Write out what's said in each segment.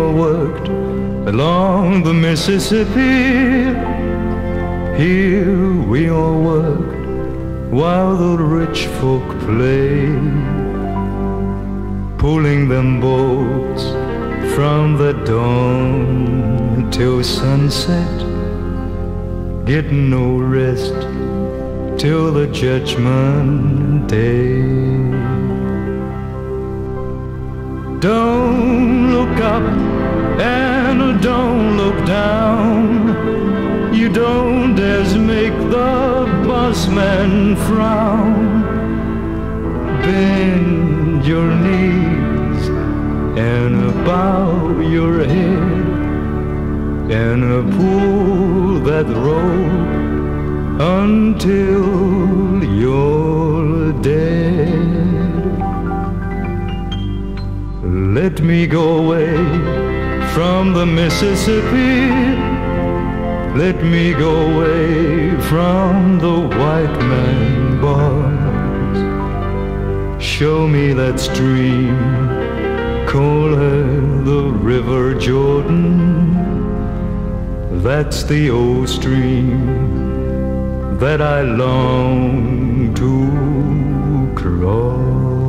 all worked along the Mississippi. Here we all worked while the rich folk played, pulling them boats from the dawn till sunset, getting no rest till the judgment day. Don't look up and don't look down. You don't dare make the busman frown. Bend your knees and bow your head and pull that rope until you're dead. Let me go away from the Mississippi. Let me go away from the white man bars. Show me that stream, call her the River Jordan. That's the old stream that I long to cross.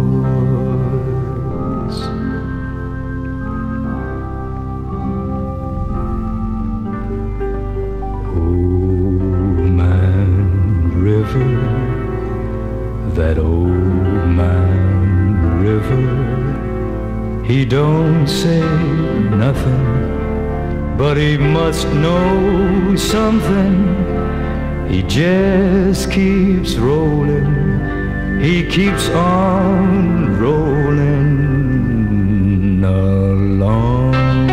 That old man river, he don't say nothing, but he must know something. He just keeps rolling, he keeps on rolling along.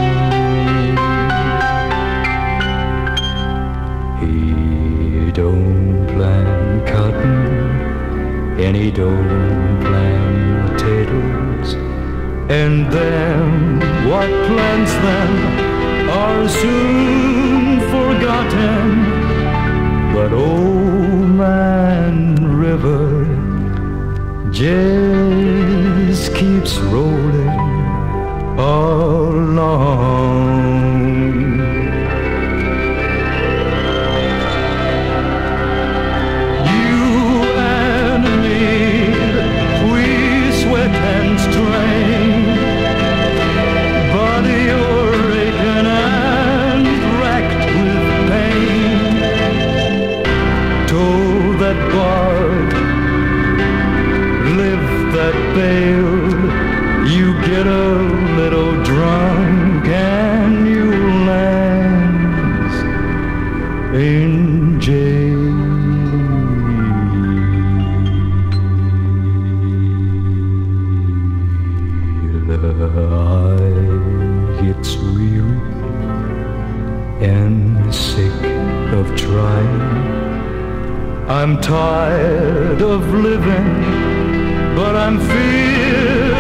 He don't plant cotton and he don't plant potatoes, and them what plants them are soon forgotten. But old man river just keeps rolling along. You get a little drunk and you land in jail. I get weary and sick of trying. I'm tired of living, but I'm feeling